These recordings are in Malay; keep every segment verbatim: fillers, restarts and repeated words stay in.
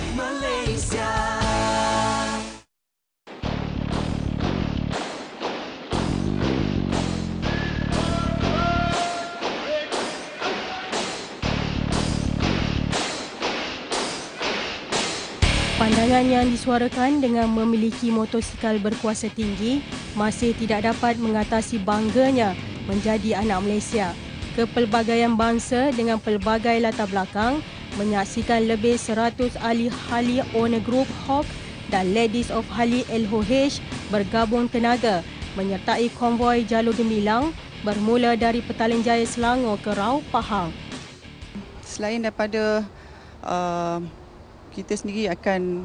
Malaysia. Pandangan yang disuarakan dengan memiliki motosikal berkuasa tinggi masih tidak dapat mengatasi bangganya menjadi anak Malaysia. Kepelbagaian bangsa dengan pelbagai latar belakang menyaksikan lebih seratus ahli-ahli owner group Hawk dan Ladies of Hali L O H bergabung tenaga menyertai konvoi Jalur Gemilang bermula dari Petaling Jaya Selangor ke Rau Pahang. Selain daripada uh, kita sendiri akan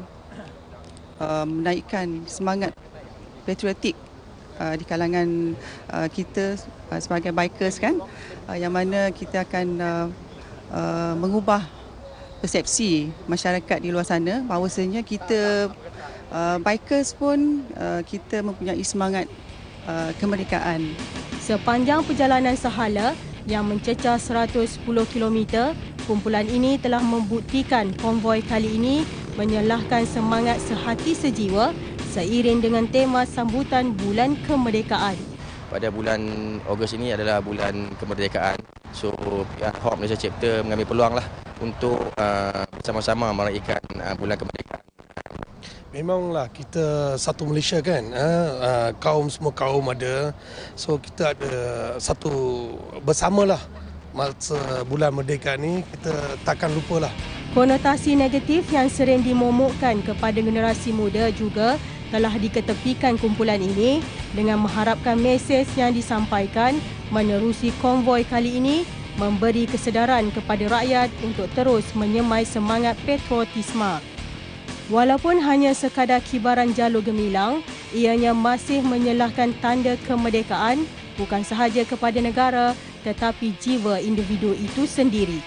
uh, menaikkan semangat patriotik uh, di kalangan uh, kita uh, sebagai bikers kan, uh, yang mana kita akan uh, uh, mengubah persepsi masyarakat di luar sana bahawasanya kita uh, bikers pun uh, kita mempunyai semangat uh, kemerdekaan. Sepanjang perjalanan sahala yang mencecah seratus sepuluh kilometer, kumpulan ini telah membuktikan konvoi kali ini menyalahkan semangat sehati sejiwa seiring dengan tema sambutan Bulan Kemerdekaan. Pada bulan Ogos ini adalah bulan kemerdekaan. So, Hawk Malaysia Chapter mengambil peluang lah untuk uh, bersama-sama meraihkan uh, Bulan Kemerdekaan. Memanglah kita satu Malaysia kan, uh, uh, kaum semua kaum ada. So kita ada satu bersamalah masa bulan merdeka ni, kita takkan lupalah. Konotasi negatif yang sering dimomokkan kepada generasi muda juga telah diketepikan kumpulan ini dengan mengharapkan mesej yang disampaikan menerusi konvoi kali ini memberi kesedaran kepada rakyat untuk terus menyemai semangat patriotisme. Walaupun hanya sekadar kibaran Jalur Gemilang, ianya masih menyalahkan tanda kemerdekaan bukan sahaja kepada negara tetapi jiwa individu itu sendiri.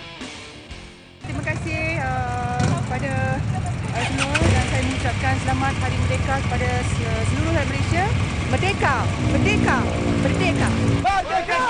Terima kasih uh, kepada uh, semua dan saya mengucapkan selamat Hari Merdeka kepada seluruh rakyat Malaysia. Merdeka! Merdeka! Merdeka! Merdeka!